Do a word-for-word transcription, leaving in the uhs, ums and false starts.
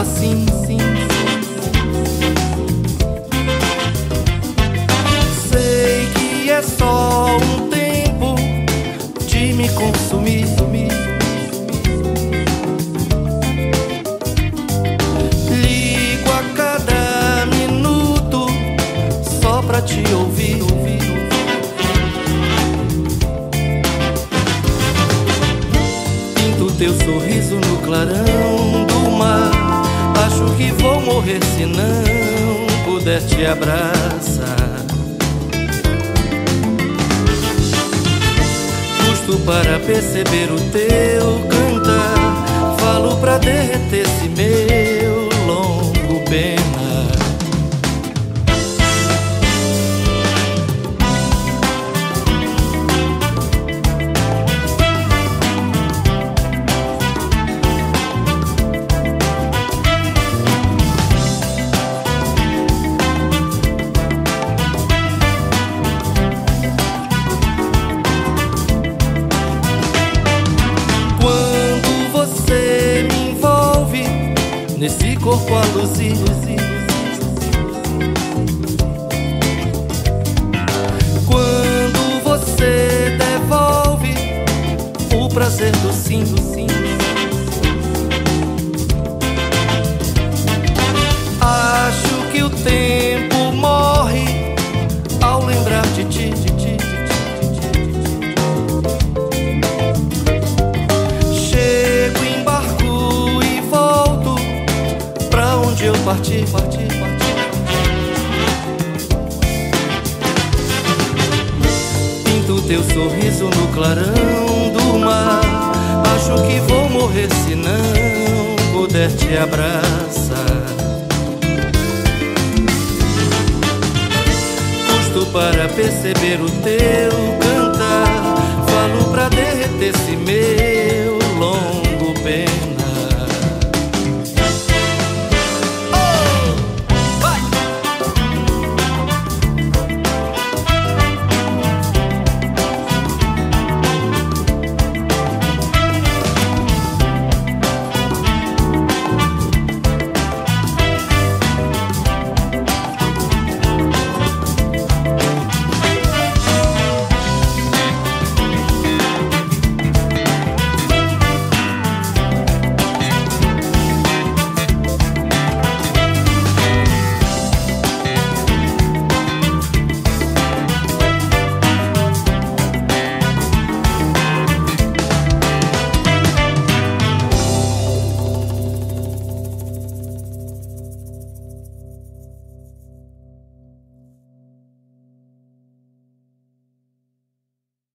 assim, sim. Sei que é só um tempo de me consumir. Ligo a cada minuto só pra te ouvir. Teu sorriso no clarão do mar. Acho que vou morrer se não puder te abraçar. Custo para perceber o teu cantar. Falo pra derreter esse meu longo penar. Nesse corpo a luzir, quando você devolve o prazer do sim, do sim. Acho que o tempo morre ao lembrar de ti, de ti, de ti, de ti. Chego, embarco e volto pra onde eu parti, parti, parti. Pinto teu sorriso no clarão do mar. Acho que vou morrer se não puder te abraçar. Custo para perceber o teu canto.